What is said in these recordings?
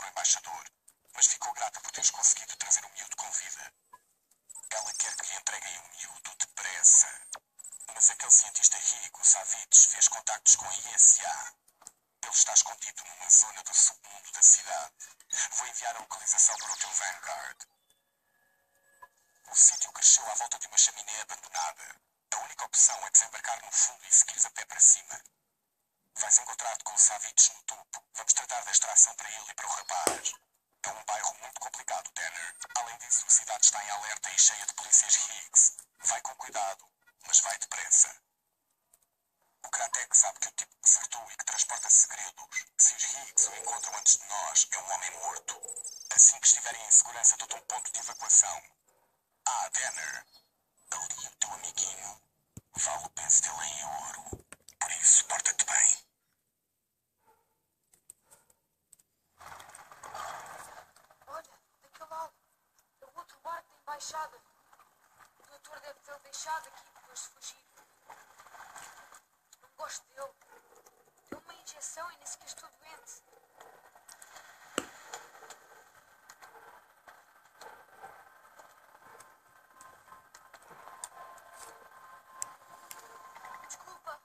pro embaixador, mas ficou grata por teres conseguido trazer o miúdo com vida. Ela quer que lhe entreguem o miúdo depressa. Mas aquele cientista rico, Savitz, fez contactos com a ISA. Ele está escondido numa zona do submundo da cidade. Vou enviar a localização para o teu Vanguard. O sítio cresceu à volta de uma chaminé abandonada. A única opção é desembarcar no fundo e seguires a pé para cima. Vais encontrar-te com o Savitz no topo. Vamos tratar da extração para ele e para o rapaz. É um bairro muito complicado, Tanner. Além disso, a cidade está em alerta e cheia de polícias Higgs. Vai com cuidado, mas vai depressa. O Kratek sabe que o tipo que desertou e que transporta segredos. Se os Higgs o encontram antes de nós, é um homem morto. Assim que estiverem em segurança, dou-te um ponto de evacuação. Ah, Tanner, ali o teu amiguinho vale o peso dele em ouro. Por isso, porta-te bem. Olha, daquele lado. É o outro barco da embaixada. O doutor deve tê-lo deixado aqui depois de fugir. Não gosto dele. Deu uma injeção e nem sequer estou doente. Desculpa.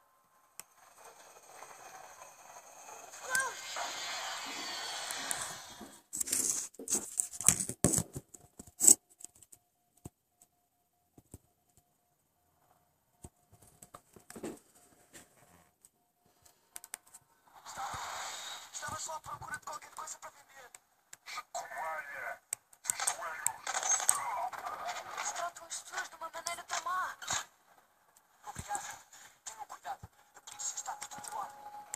Estava só à procura de qualquer coisa para vender. Coalha! De joelhos! Eles tratam as pessoas de uma maneira tão má. Obrigado. Tenham cuidado. A polícia está por todo lado.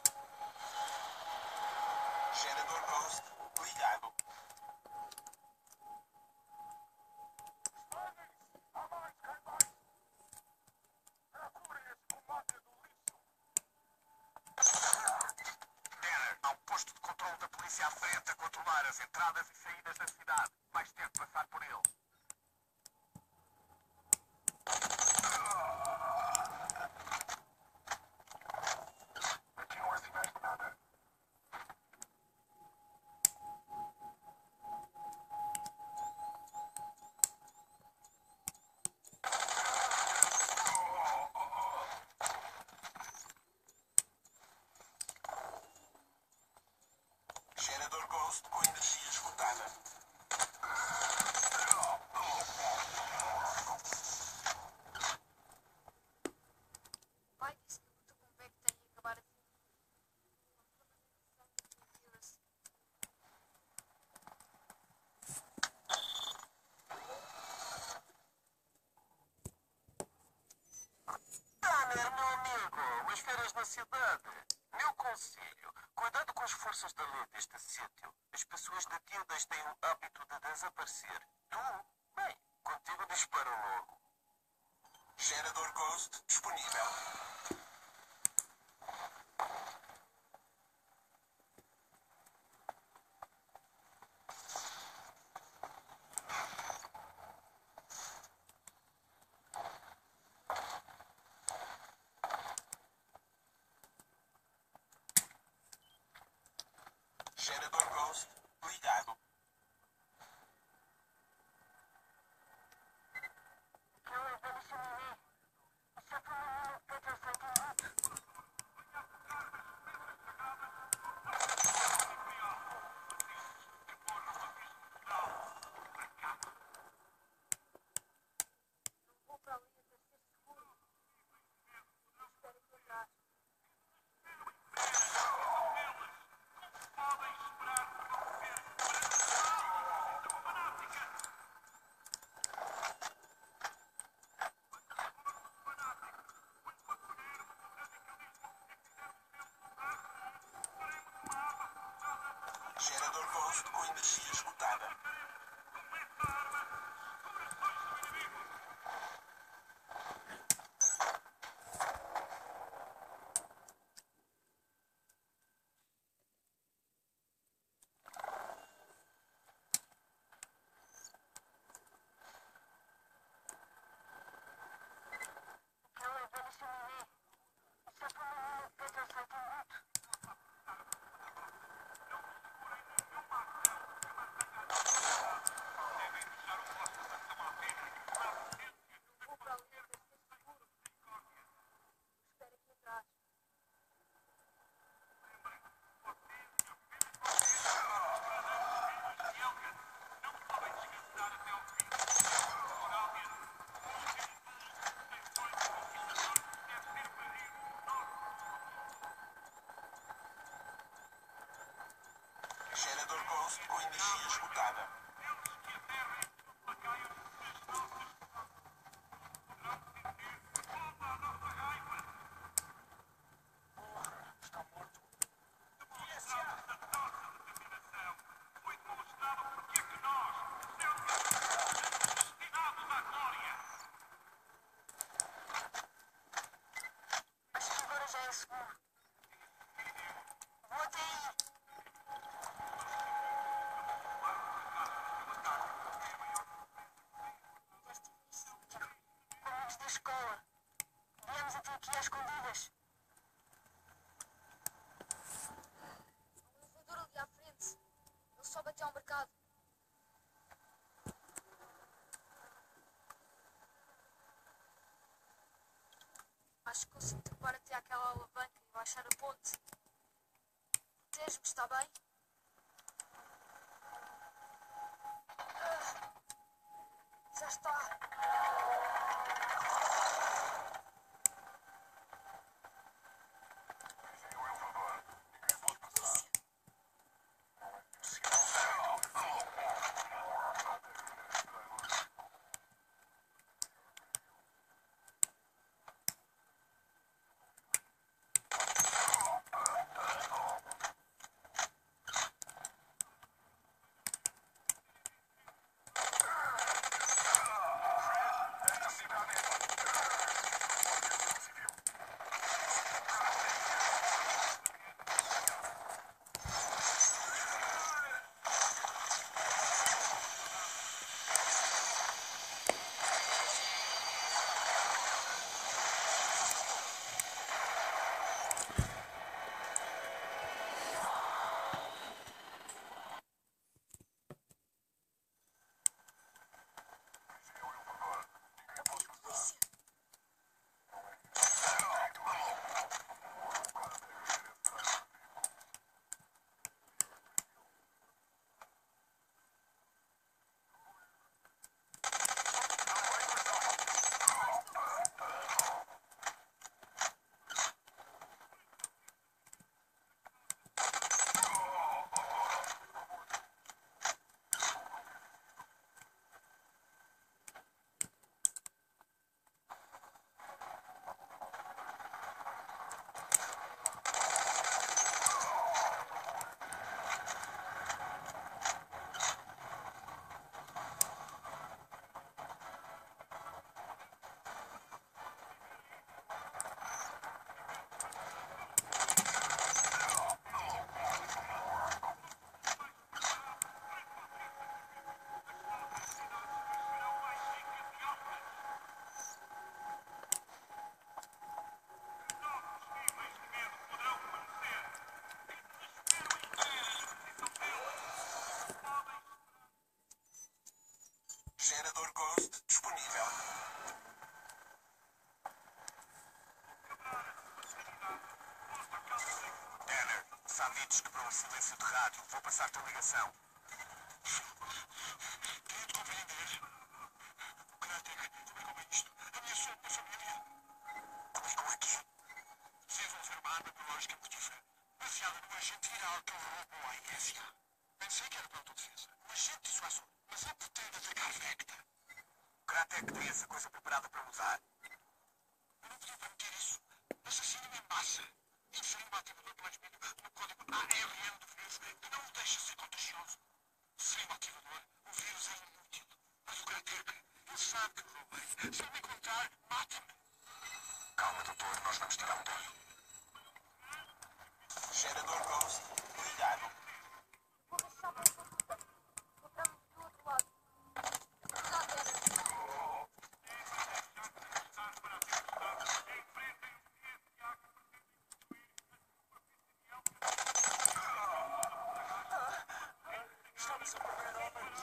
Gerador Ghost, ligado. Há mais, quem mais? Procurem esse combate do lixo! Tanner, há um posto de controle da polícia à frente a controlar as entradas e saídas da cidade. Vais ter de passar por ele. Aqui não há sinais de nada. Gerador Ghost com energia esgotada. O pai disse que a luta com o Vecta ia acabar assim. Tanner, meu amigo, as feiras na cidade. Meu conselho, cuidado com as forças da lei deste sítio. As pessoas de guildas têm o hábito de desaparecer. Tu, bem, contigo dispara logo. Gerador Ghost disponível. Gerador Ghost ligado. Aquela velha chaminé. Só para uma menina de 14 centímetros. energia esgotada. Está morto. Acho que agora já é seguro. Vou até aí. Amigos da escola. Viemos até aqui às escondidas. Um elevador ali à frente. Ele sobe até ao mercado. Acho que consigo trepar até àquela alavanca e baixar a ponte. Protege-me, está bem? Já está. Dizem o elevador. Ninguém pode passar. Esta cidade é civil. Dizem o elevador. Ninguém pode passar. Gerador Ghost disponível. Tanner, Savides quebrou o silêncio de rádio. Vou passar-te a ligação. Tenho de compreender. O Kratek comunicou isto. Ameaçou a minha família. Comunicou aqui. Desenvolver uma arma biológica mortífera baseada num agente viral que ele roubou à ISA. Pensei que era para autodefesa. Um agente dissuasor. Mas ele pretende atacar Vecta. Kratek tem essa coisa preparada para usar. Eu não podia permitir isso. Assassino em massa. Inseri um ativador plasmídio no código ARN do vírus e não o deixa ser contagioso. Sem o ativador, o vírus é inútil. Mas o Kratek, ele sabe que o roubei. Se ele me encontrar, mata-me. Calma, doutor, nós vamos tirar um dano. Gerador Ghost ligado. Vou deixar mais uma puta. Encontramos do outro lado. Cuidado, Tanner. Estamos a perder homens.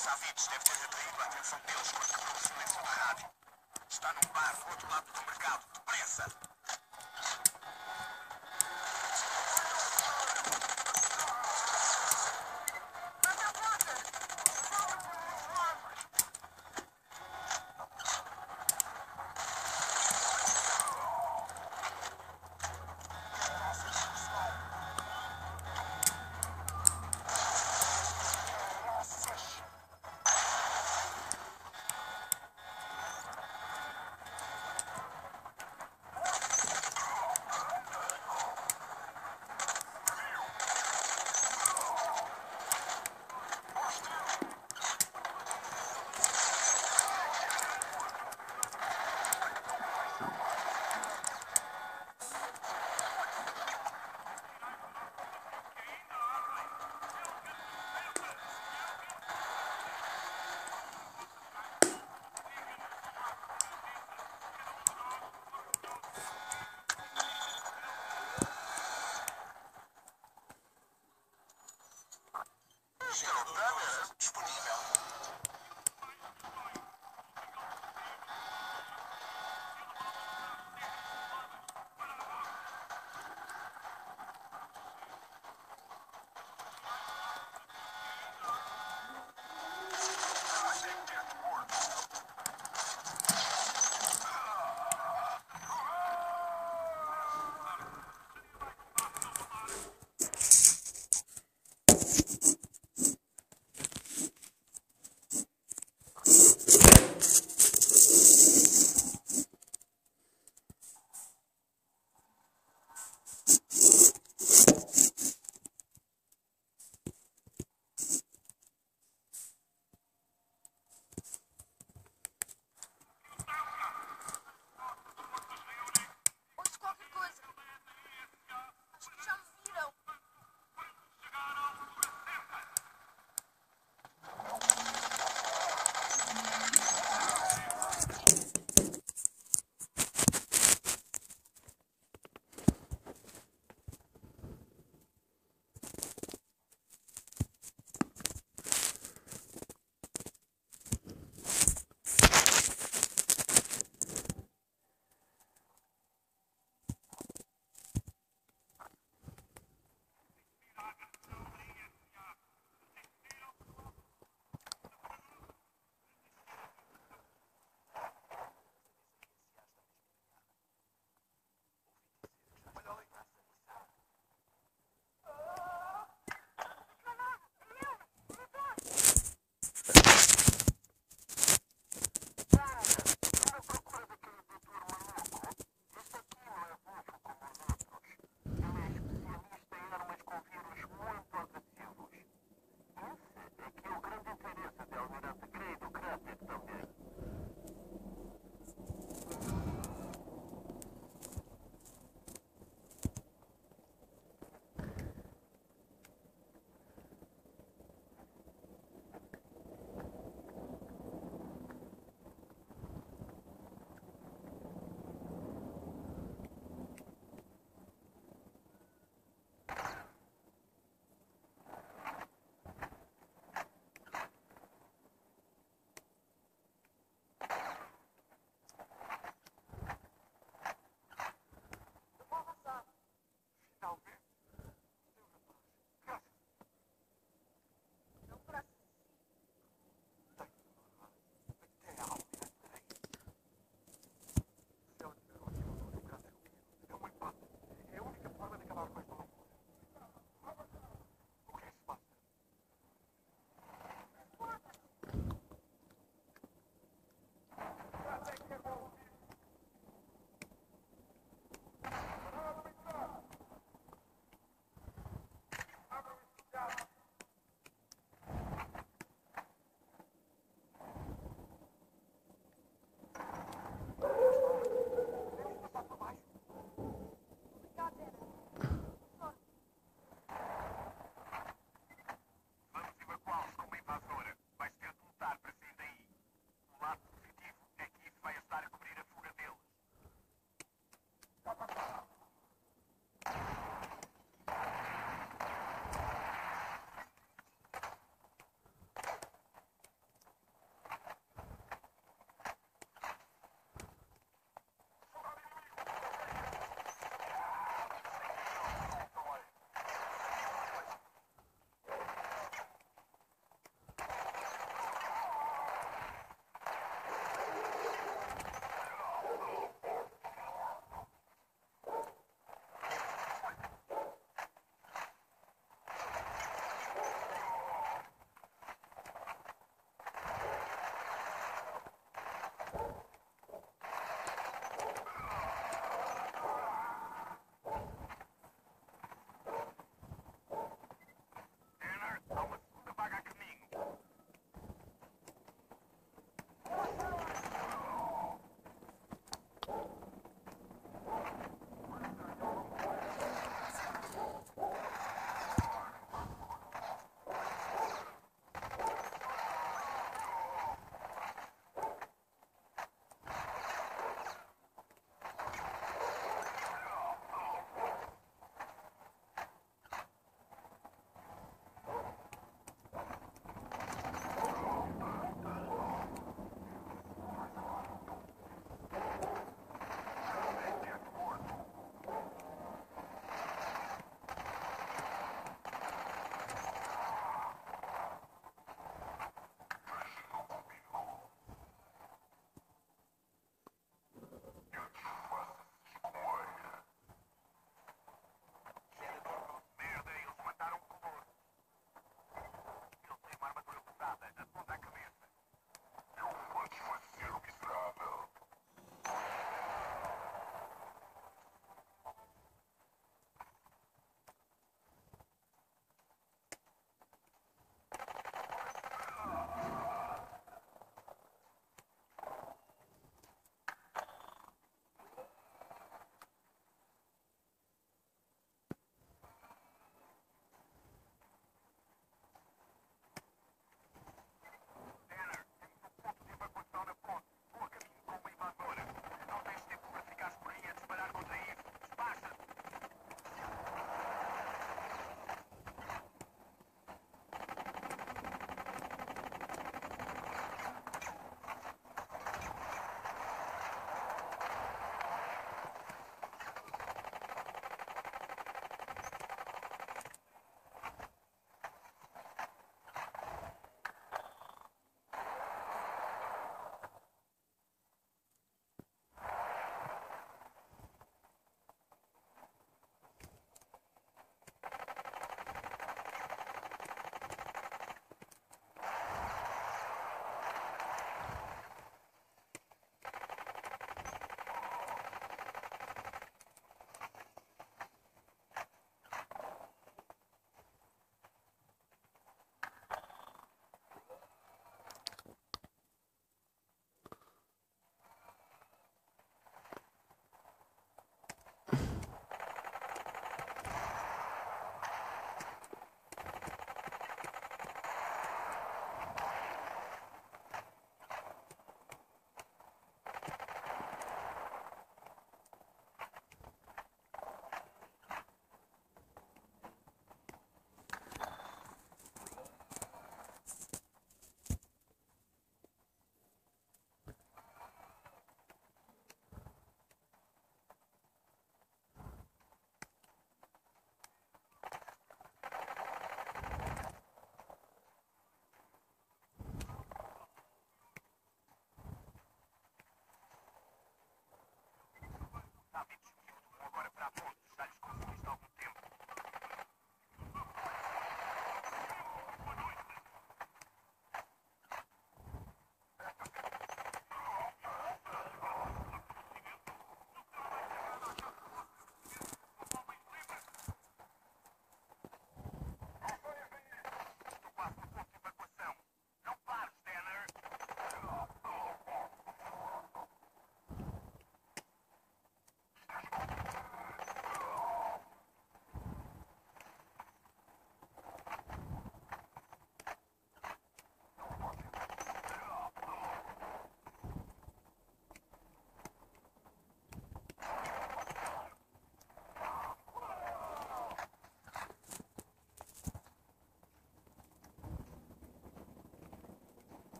Savides deve ter atraído a atenção deles quando quebrou o silêncio da rádio. Está num bar do outro lado do mercado. Depressa! Gerald Dunner disponível.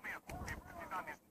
Lamento ter precisado deste